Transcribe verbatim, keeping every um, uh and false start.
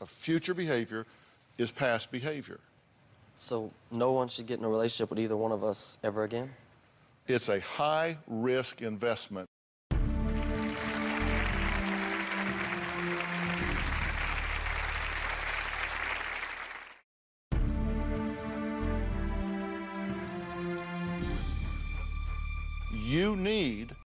of future behavior is past behavior. So no one should get in a relationship with either one of us ever again? It's a high-risk investment. You need